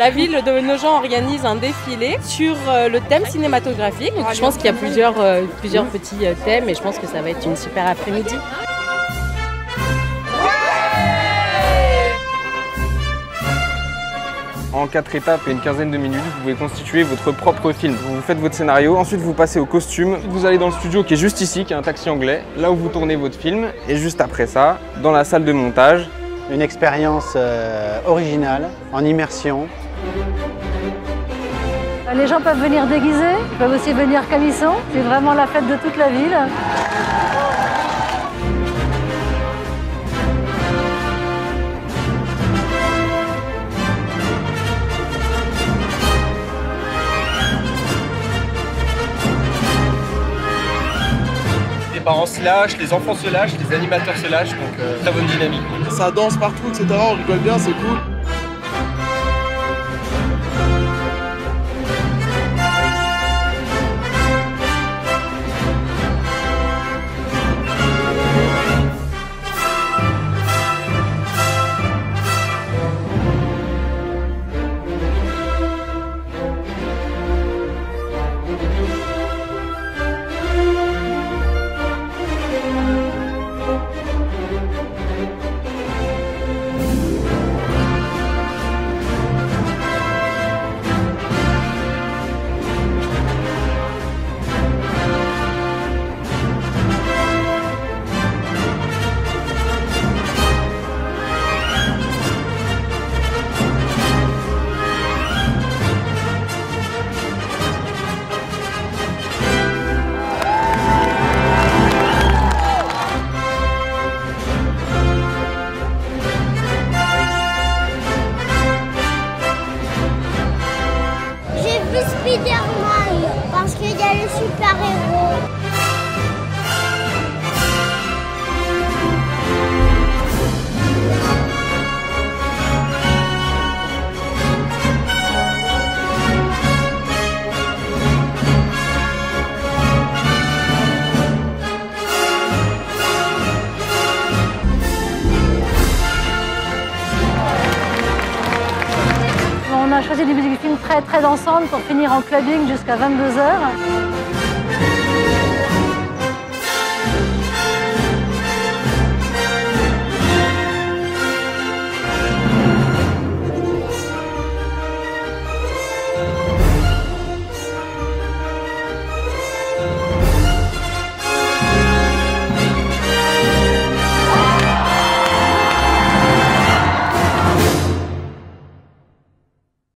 La ville de Nogent organise un défilé sur le thème cinématographique. Donc, je pense qu'il y a plusieurs petits thèmes et je pense que ça va être une super après-midi. En 4 étapes et une quinzaine de minutes, vous pouvez constituer votre propre film. Vous faites votre scénario, ensuite vous passez au costume, vous allez dans le studio qui est juste ici, qui est un taxi anglais, là où vous tournez votre film, et juste après ça, dans la salle de montage. Une expérience originale, en immersion. Les gens peuvent venir déguisés, ils peuvent aussi venir comme ils sont. C'est vraiment la fête de toute la ville. Les parents se lâchent, les enfants se lâchent, les animateurs se lâchent, donc très bonne dynamique. Ça danse partout, etc. On rigole bien, c'est cool. Spider-Man, parce qu'il y a le super-héros. On a choisi des musiques du film très dansantes pour finir en clubbing jusqu'à 22 h.